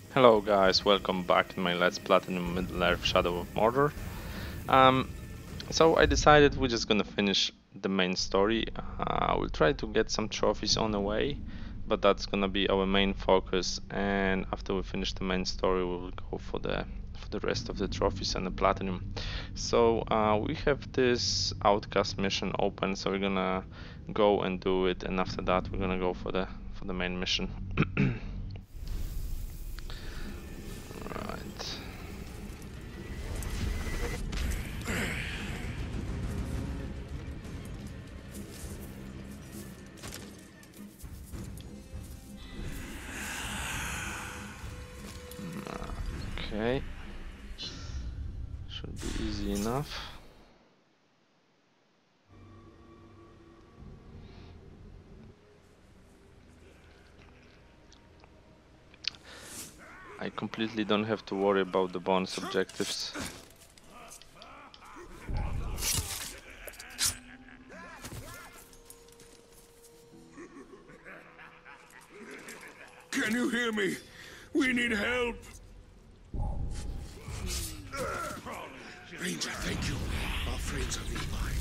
Hello guys, welcome back to my Let's Platinum Middle-earth Shadow of Mordor. Um, so I decided we're just gonna finish the main story. We'll try to get some trophies on the way, but that's gonna be our main focus. And after we finish the main story, we will go for the rest of the trophies and the platinum. So we have this outcast mission open, so we're gonna go and do it, and after that we're gonna go for the main mission. Right. Okay, should be easy enough. I completely don't have to worry about the bonus objectives. Can you hear me? We need help! Ranger, thank you. Our friends are nearby.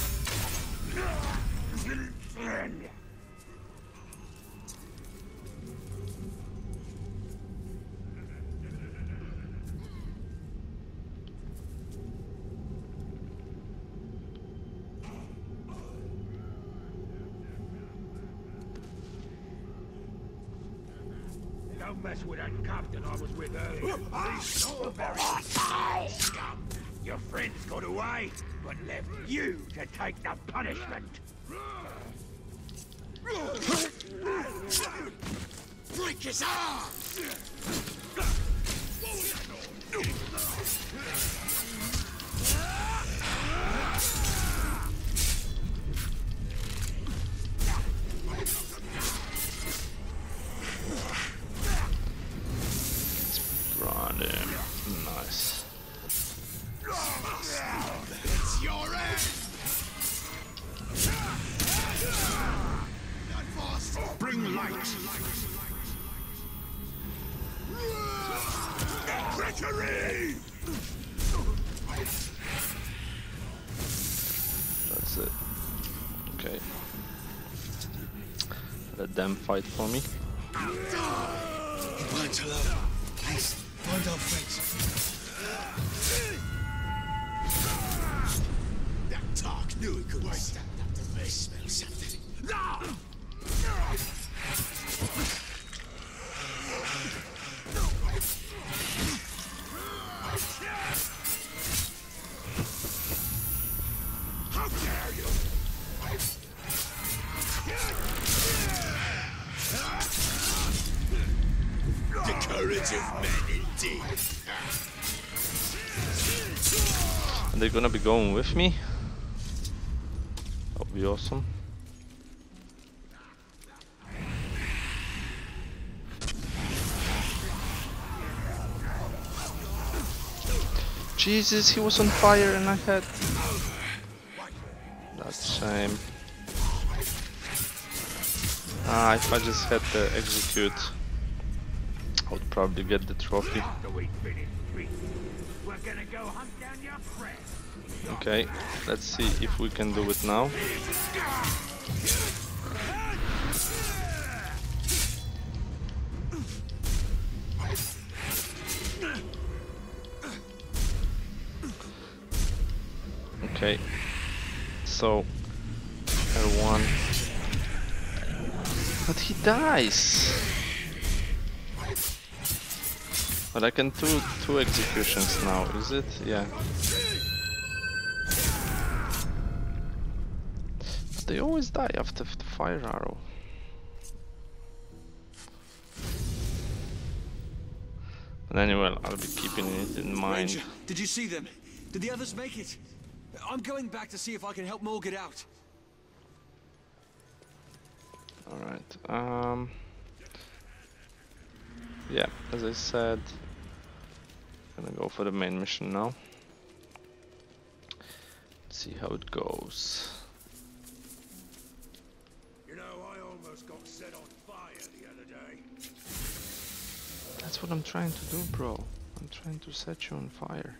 Don't mess with that captain I was with earlier. He's not a very scum. Your friends got away, but left you to take the punishment. Break his arm! Run him. Nice. It's your end! Not fast! Bring light! Treachery! That's it. Okay. Let them fight for me. Angelo, please, find our friends. That Tark knew he couldn't stand up to this. Smell something. No! How dare you! The courage of men indeed. And they're gonna be going with me. That'll be awesome. Jesus, he was on fire and I had... That's a shame. Ah, if I just had the execute, I would probably get the trophy. After we finish treating, we're gonna go hunt down your friend. Okay, let's see if we can do it now. Okay, so R1, but he dies. But I can do two executions now, is it? Yeah. But they always die after the fire arrow. But anyway, I'll be keeping it in mind. Ranger, did you see them? Did the others make it? I'm going back to see if I can help Morg get out. Alright, yeah, as I said, gonna go for the main mission now. See how it goes. You know, I almost got set on fire the other day. That's what I'm trying to do, bro. I'm trying to set you on fire.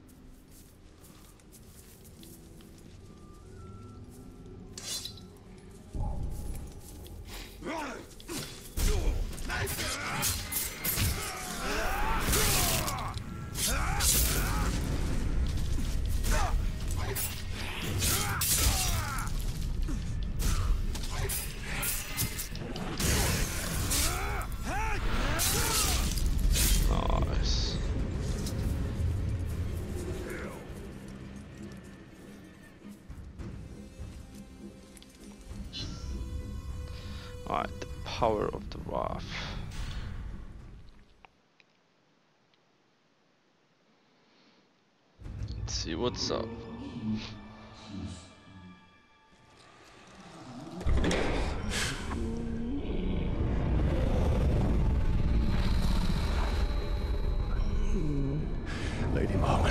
Nice. Alright, the power of the wrath. Let's see what's up. Lady Marwyn.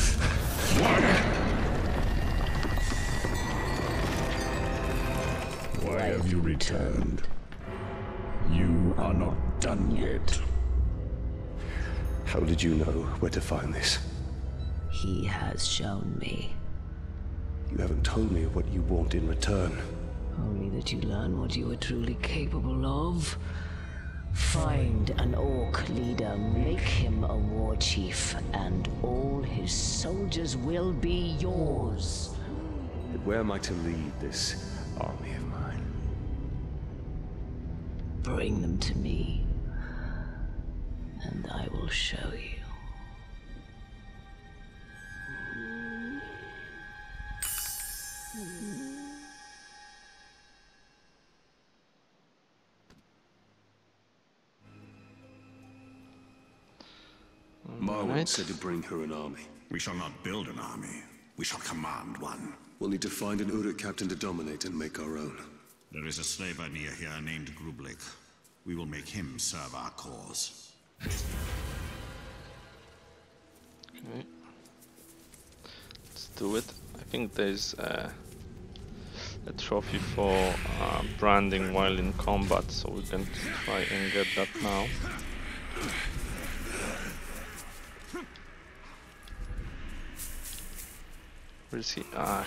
Why have you returned? You are not done yet. How did you know where to find this? He has shown me. You haven't told me what you want in return. Only that you learn what you are truly capable of. Find an orc leader, make him a war chief, and all his soldiers will be yours. But where am I to lead this army of mine? Bring them to me, and I will show you. Marwyn said to bring her an army. We shall not build an army. We shall command one. We'll need to find an Uruk captain to dominate and make our own. There is a slave idea here named Grublik. We will make him serve our cause. Okay. Let's do it. I think there's a trophy for branding while in combat, so we can try and get that now. Where is he? Ah.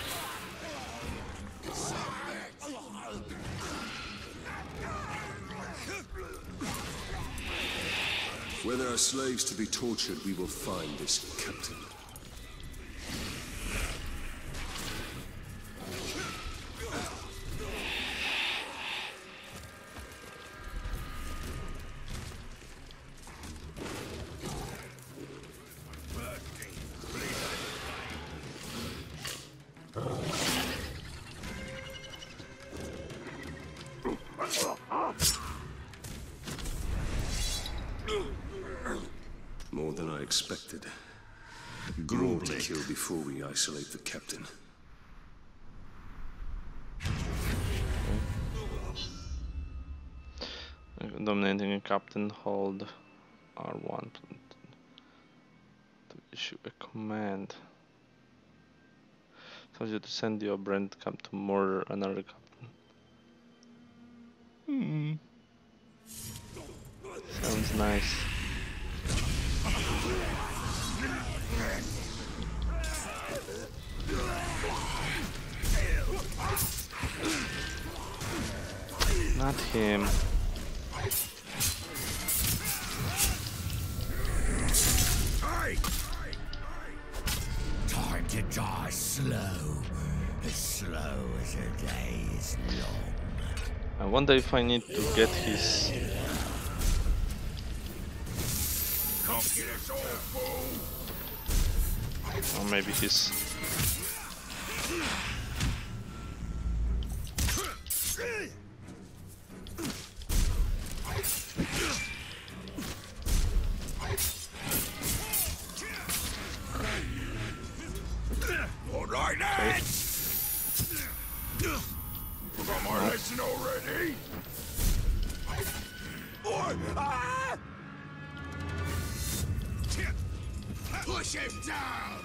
Where there are slaves to be tortured, we will find this captain. More than I expected. More to kill before we isolate the captain. Dominating a captain, hold R1 to issue a command. Tells you to send your brand cap to murder another captain. Sounds nice. Not him. Time to die slow. As slow as a day is long. I wonder if I need to get his... Come get us all, fool! or maybe his... All right, lads! We got my lesson already? Push him down!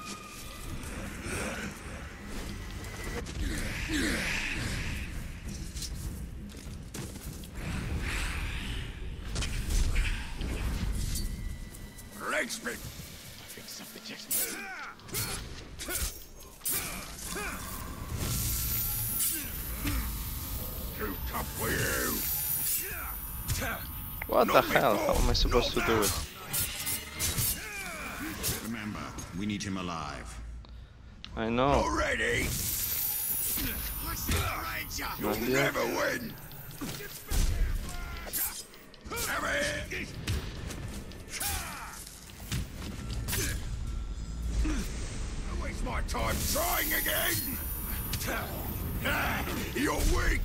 leg spin. I think something just... Too tough for you. What the hell? How am I supposed to do it? Remember, we need him alive. I know. Already? You'll Not yet. never win. Have it. I waste my time trying again. You're weak.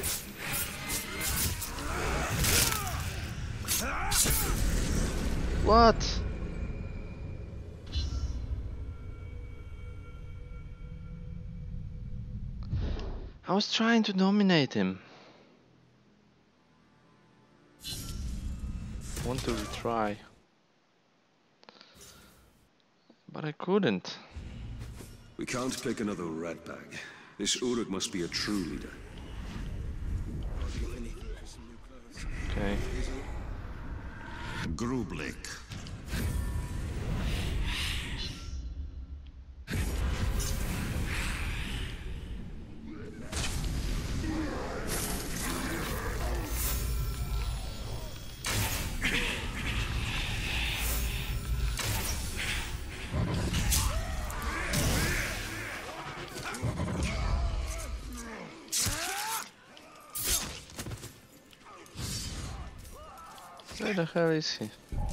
What? I was trying to dominate him. Want to retry, but I couldn't. We can't pick another rat bag. This Uruk must be a true leader. Okay. Grublik. Where the hell is he?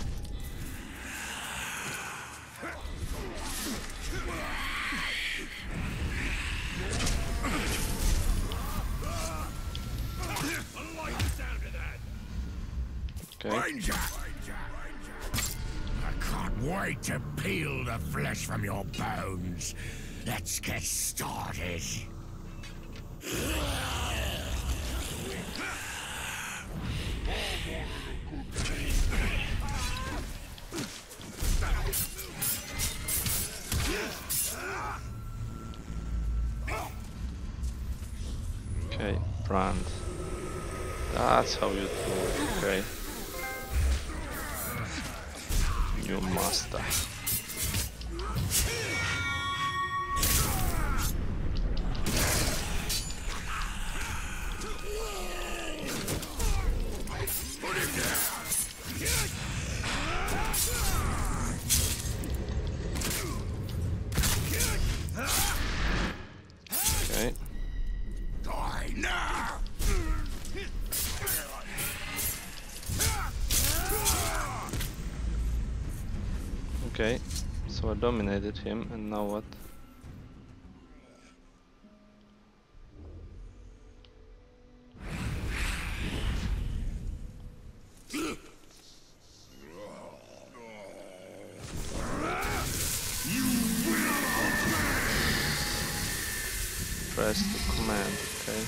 Okay. Ranger. I can't wait to peel the flesh from your bones. Let's get started. Okay, brand. That's how you do it, okay. New master. Put him down. Okay. Die now. Okay, so I dominated him, and now what? Press the command, okay.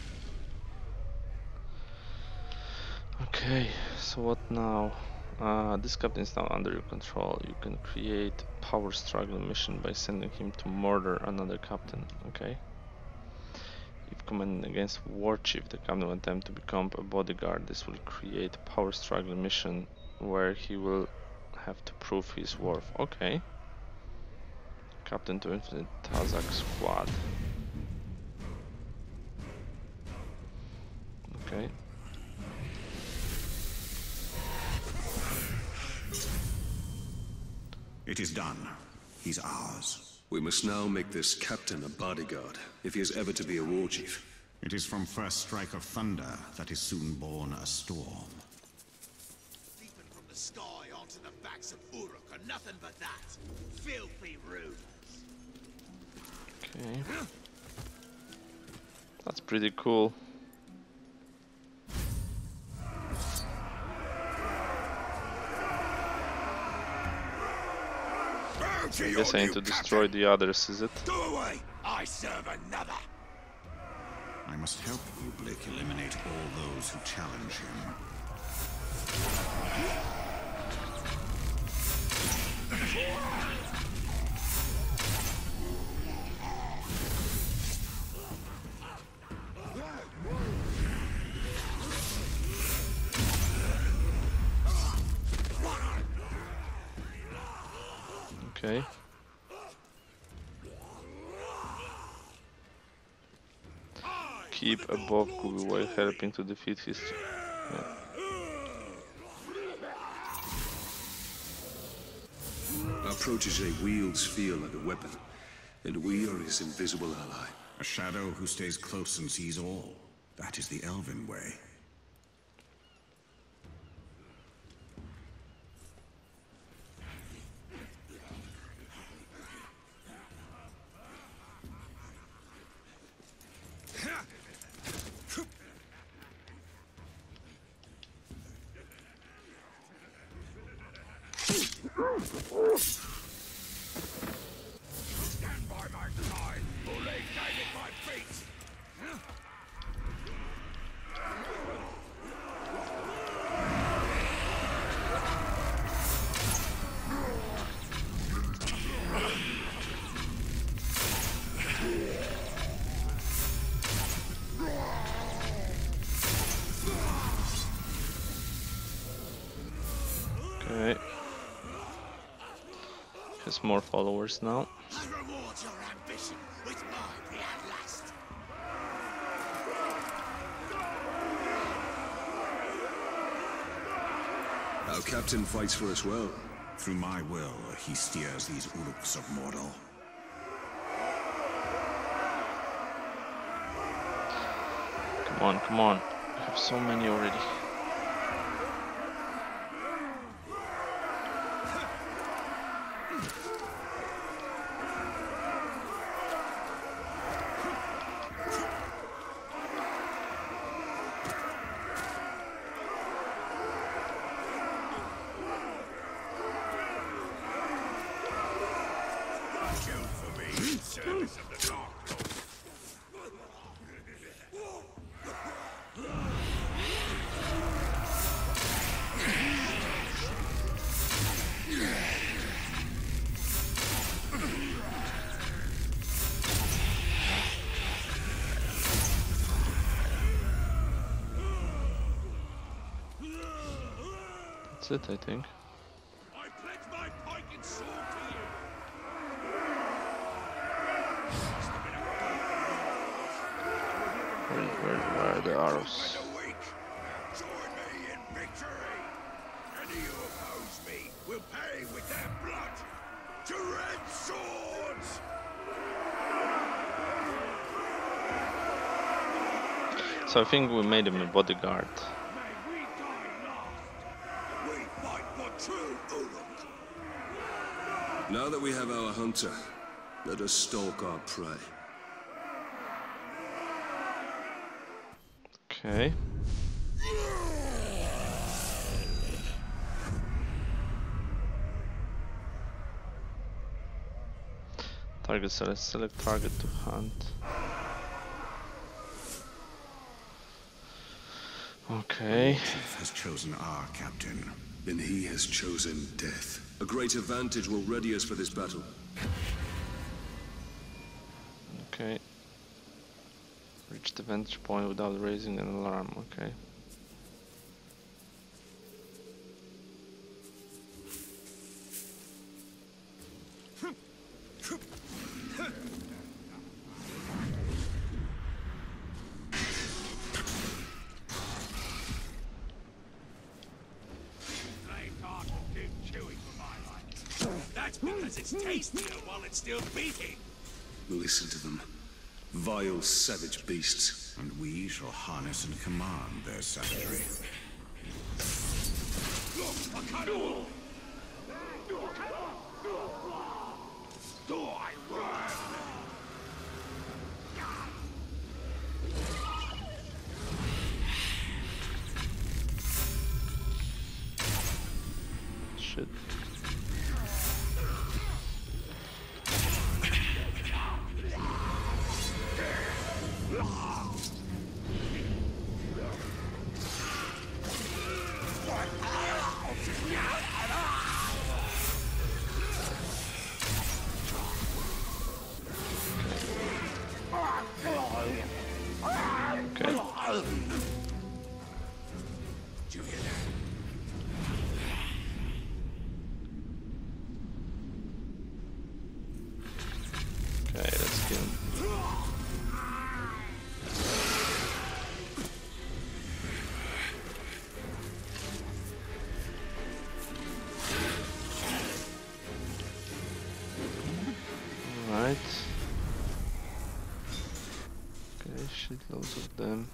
Okay, so what now? This captain is now under your control. You can create power struggle mission by sending him to murder another captain, okay? If commanding against war chief, the captain will attempt to become a bodyguard. This will create a power struggle mission where he will have to prove his worth, okay. Captain to Infinite Tazak squad. Okay. It is done. He's ours. We must now make this captain a bodyguard, if he is ever to be a war chief. It is from first strike of thunder that is soon born a storm. Leaping from the sky onto the backs of Uruk are nothing but that. Filthy rumours. Okay. That's pretty cool. I guess I need to destroy the others, is it? Go away. I serve another. I must help Grublik eliminate all those who challenge him. Okay. Keep above Kubi while helping to defeat his... Yeah. Our protege wields fear like a weapon, and we are his invisible ally. A shadow who stays close and sees all. That is the elven way. Stand by my side, or lay down at my feet. Okay. Has more followers now. I reward your ambition with mine at last. Our captain fights for us well. Through my will, he steers these Uruks of Mordor. Come on, come on. I have so many already. Kill for me in service of the Dark Lord. That's it, I think. I pledge my pike and sword to you. Where are the arrows? And the weak. Join me in victory. Any who oppose me will pay with their blood. To red swords. So I think we made him a bodyguard. May we die last. We fight for true Uruk. Now that we have our hunter, let us stalk our prey. Okay. Target select target to hunt. Okay. Chief has chosen our captain. And he has chosen death. A great advantage will ready us for this battle. Okay. Reach the vantage point without raising an alarm. Okay. Flame tart will keep chewing for my life. That's because it's tastier while it's still beating. Listen to them. Vile, savage beasts. And we shall harness and command their savagery. Look, a cannibal! Die, worm! Shit. Okay. Alright. Okay, shitloads of them.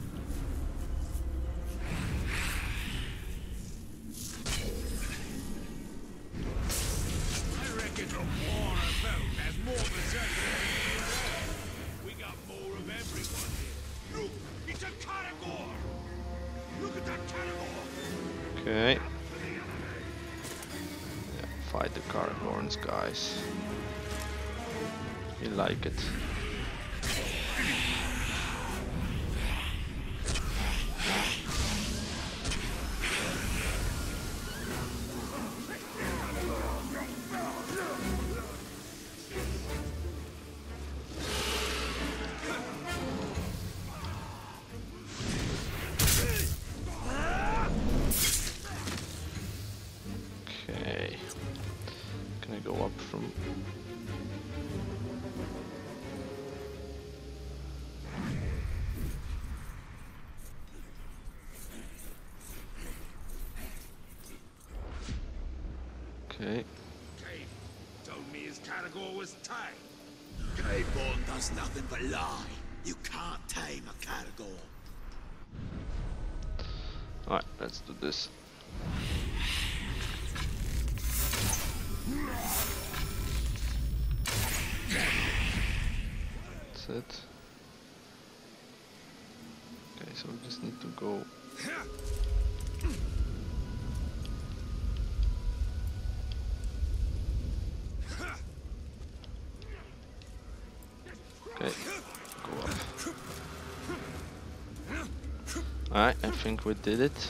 I reckon the war about has more possession. We got more of everyone here. Look, it's a Caragor! Look at that Caragor! Okay. Yeah, fight the Caragorns, guys. You like it. Okay. Can I go up from... Okay. Cave told me his Caragor was tight. Cave-born does nothing but lie. You can't tame a Caragor. Alright, let's do this. That's it. Okay, so we just need to go. Okay, go up. Alright, I think we did it.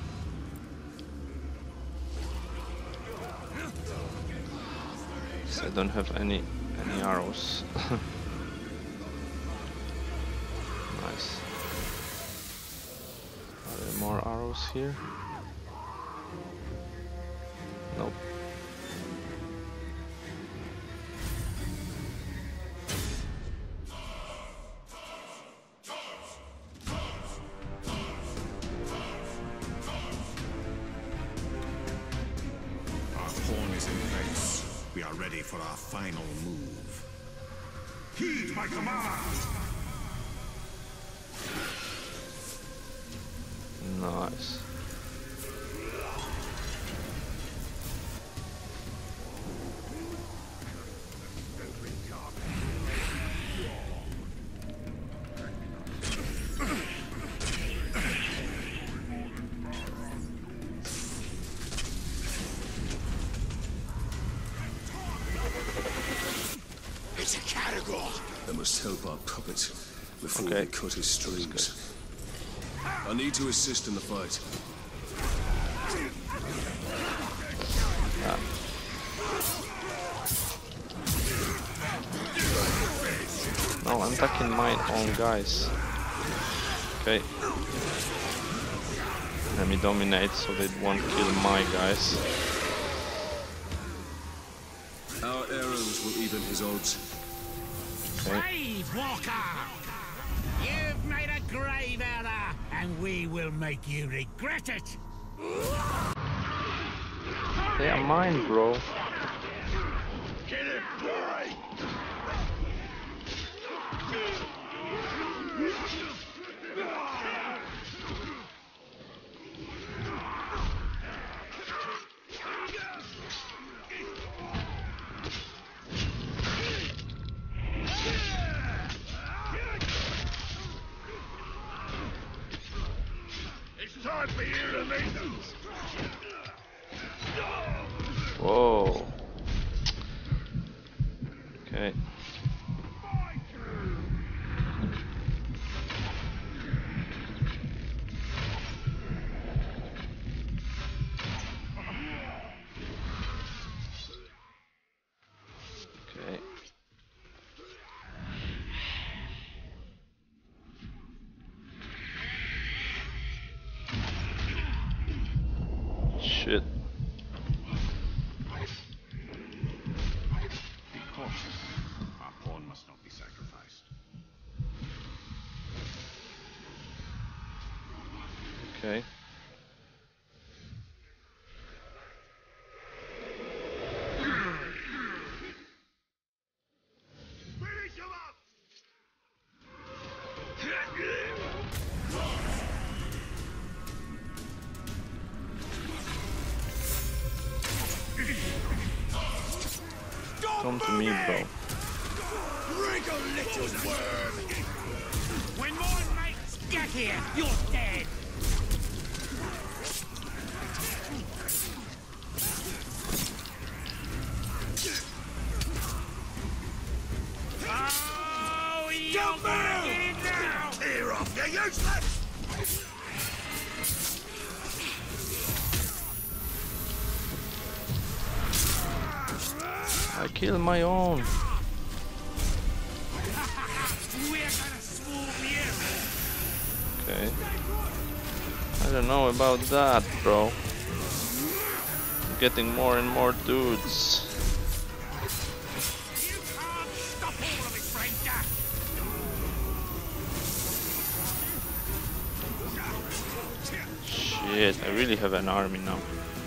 I don't have any arrows. Nice. Are there more arrows here? Nope. Our pawn is in place. We are ready for our final move. Heed my command! Nice. It's a Caragor! I must help our puppet before Okay. we cut his strings. I need to assist in the fight. No, I'm attacking my own guys. Okay. Let me dominate so they won't kill my guys. Our arrows will even his odds. Okay. Grave Walker! You've made a grave error, and we will make you regret it! They are mine, bro. Get it, boy! It's time for you to meet them! Whoa. Okay. Okay. Shit. come to me, bro. Wriggle, little worm! When my mates get here, you're dead. Oh, you're getting it now! Clear off, you useless! I kill my own. We're gonna swarm you! Okay. I don't know about that, bro. Getting more and more dudes. You can't stop all of it, stranger! Shit, I really have an army now.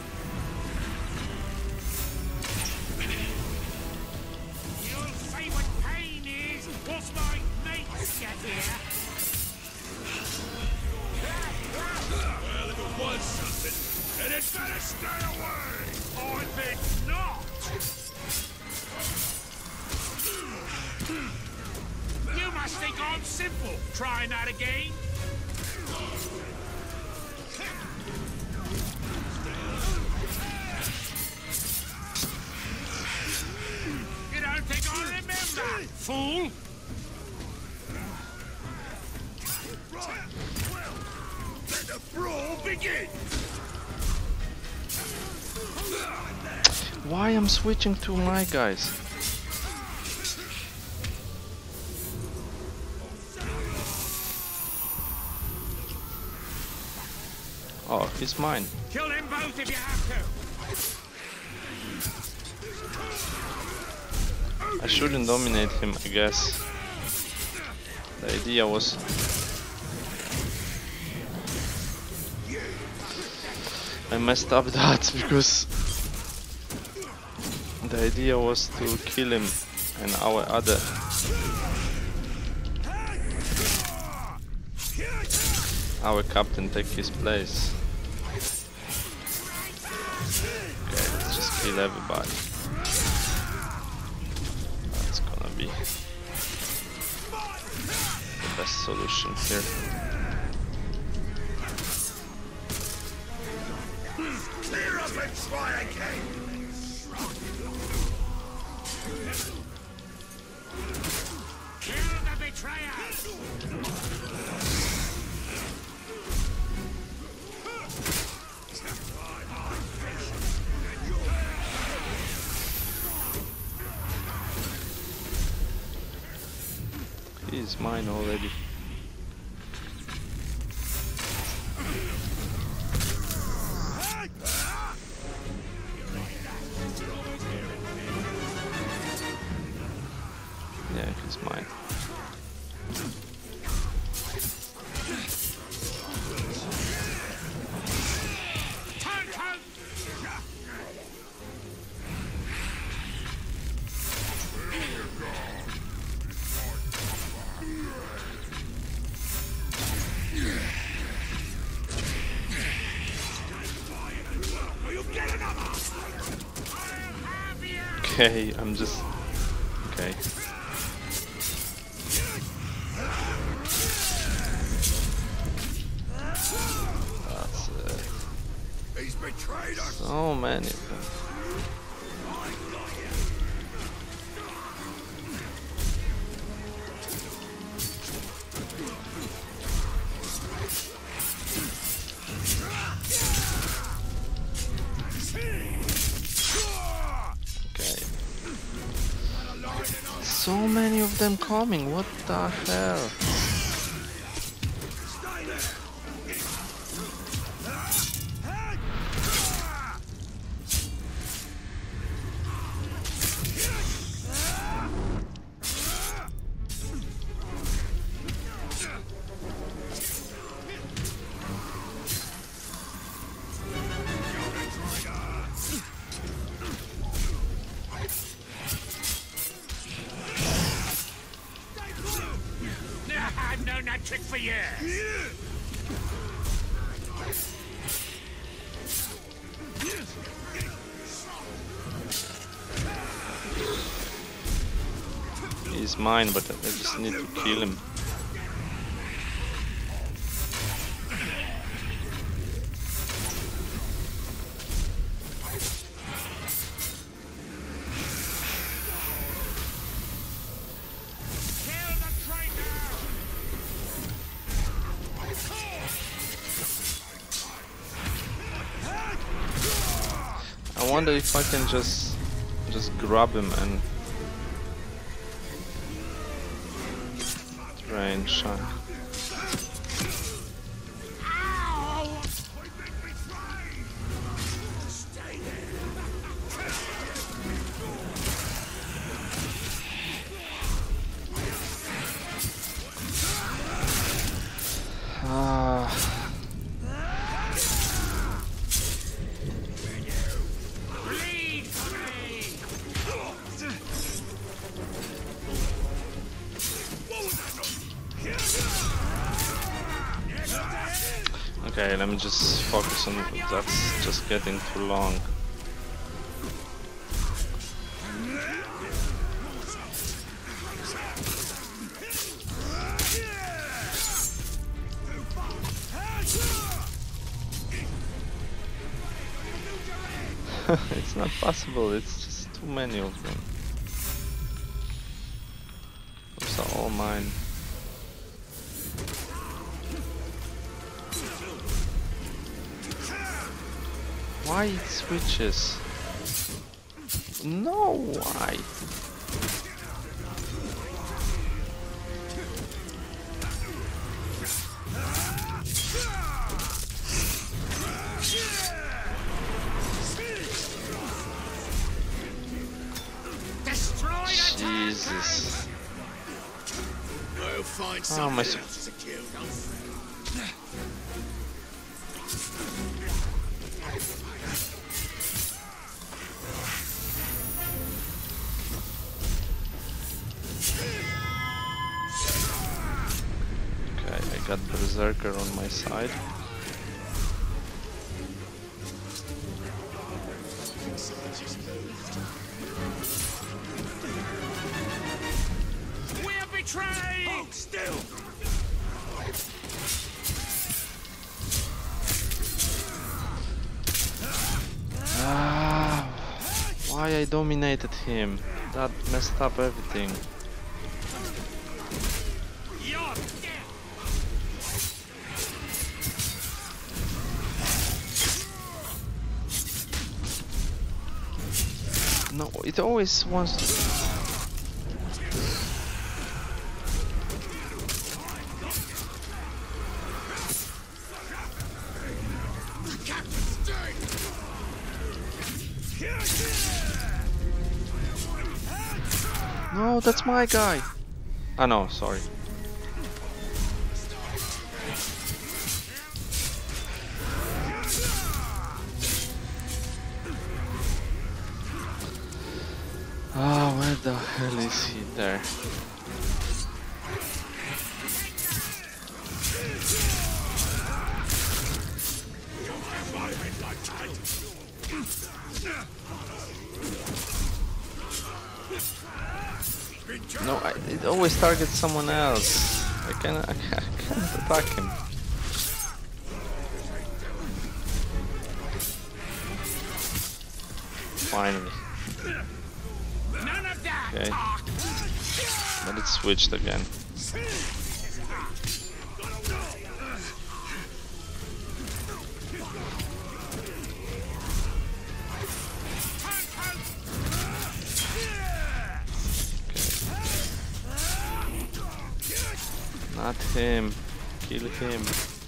You'll see what pain is once my mates get here. Well, if it was something, then it better stay away! I bet not! You must think I'm simple. Trying that again? You don't think I remember, fool? Right, well, let the brawl begin! Why I'm switching to my guys? Oh, he's mine. Kill them both if you have to. I shouldn't dominate him, I guess. The idea was... I messed up that because... The idea was to kill him and our other... Our captain take his place. Okay, let's just kill everybody. That's gonna be the best solution here. Clear up and try again! Kill the betrayer! He's mine already. Yeah, he's mine. Okay, I'm just... Okay. That's it. He's betrayed us! So many of them. Okay. So many of them coming, what the hell? I've known that trick for years. is mine, but I just need to kill him. I wonder if I can just grab him and drain shot. Okay, let me just focus on that's just getting too long. It's not possible, it's just too many of them. Those are all mine. Why it switches? No, why? Jesus. Oh my. Got Berserker on my side. We are betrayed! Hold still! Why I dominated him? That messed up everything. No, it always wants to... No, that's my guy. Ah no, sorry. Ah, where the hell is he there? No, it always targets someone else. I can't attack him. Finally. Okay. But it switched again. Not him. Kill him.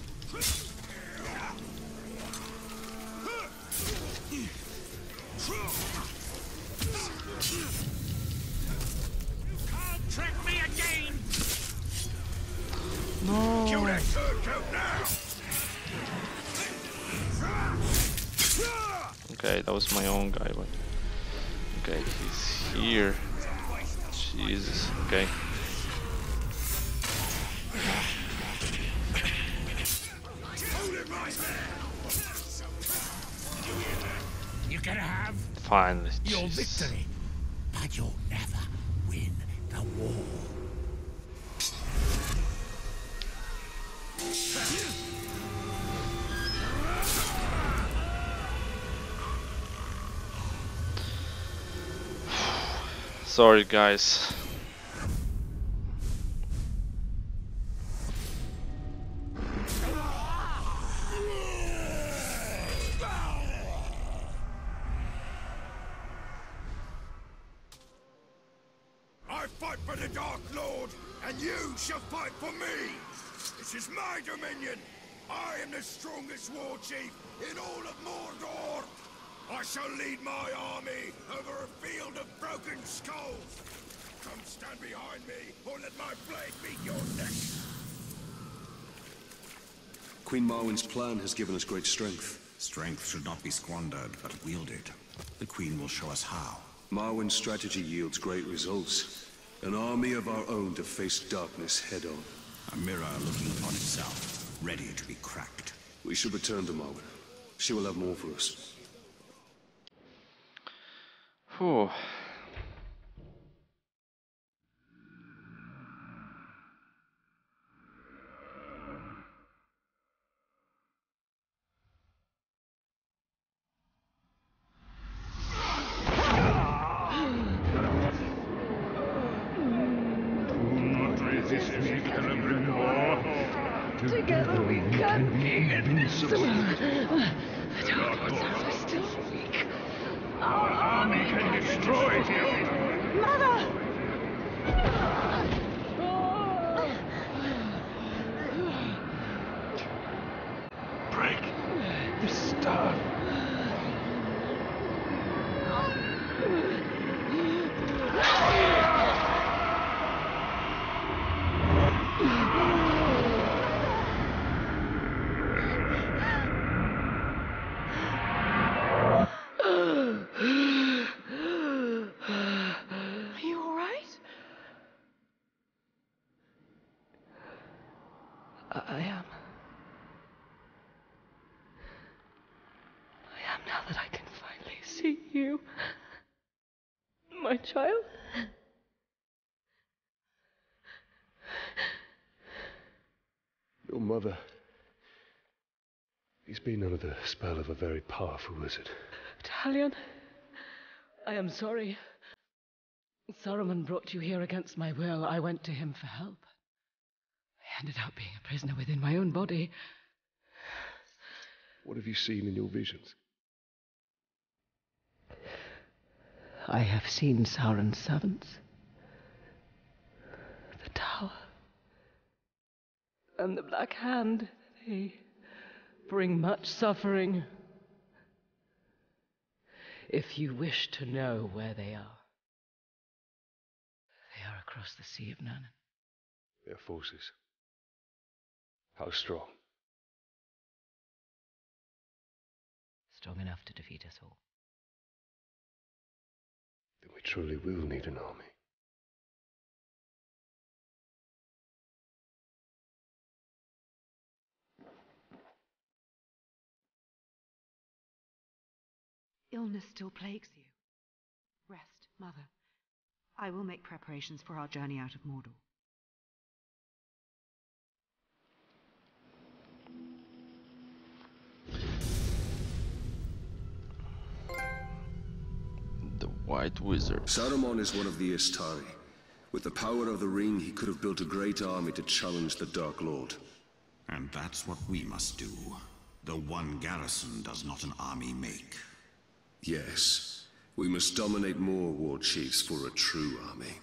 Trick me again! No. Kill that turncoat now! Okay, that was my own guy, but okay, he's here. Jesus. Okay. You're gonna have Finally. your Jesus. victory, but you'll never win The wall. Sorry, guys. I fight for the Dark Lord, and you shall fight for me! This is my dominion! I am the strongest war chief in all of Mordor! I shall lead my army over a field of broken skulls! Come stand behind me, or let my blade meet your neck! Queen Marwen's plan has given us great strength. Strength should not be squandered, but wielded. The Queen will show us how. Marwen's strategy yields great results. An army of our own to face darkness head-on. A mirror looking upon itself, ready to be cracked. We should return to Marwen. She will have more for us. Whew. Together we can be invincible. The Dark Lords are still weak. Our army can destroy you. Mother! Break the staff. Are you all right? I am. I am now that I can finally see you. My child. Your mother. He's been under the spell of a very powerful wizard. Talion, I am sorry. Saruman brought you here against my will. I went to him for help. I ended up being a prisoner within my own body. What have you seen in your visions? I have seen Sauron's servants. The tower. And the Black Hand. They bring much suffering. If you wish to know where they are across the Sea of Nurnen. Their forces. How strong? Strong enough to defeat us all. Then we truly will need an army. Illness still plagues you. Rest, Mother. I will make preparations for our journey out of Mordor. The White Wizard. Saruman is one of the Istari. With the power of the ring, he could have built a great army to challenge the Dark Lord. And that's what we must do. The one garrison does not an army make. Yes. We must dominate more war chiefs for a true army.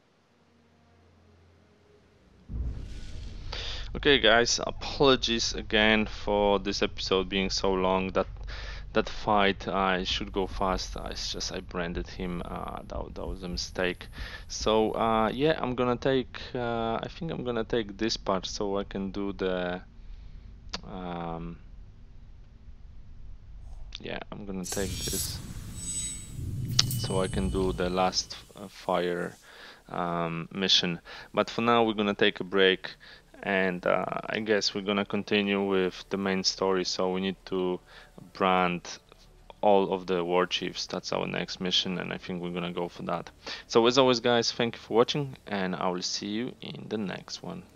Okay, guys, apologies again for this episode being so long. That fight, I should go fast. It's just I branded him. That was a mistake. So yeah, I'm gonna take. I think I'm gonna take this part so I can do the. Yeah, I'm gonna take this so I can do the last fire mission. But for now, we're gonna take a break, and I guess we're gonna continue with the main story. So we need to brand all of the war chiefs. That's our next mission, and I think we're gonna go for that. So as always, guys, thank you for watching, and I will see you in the next one.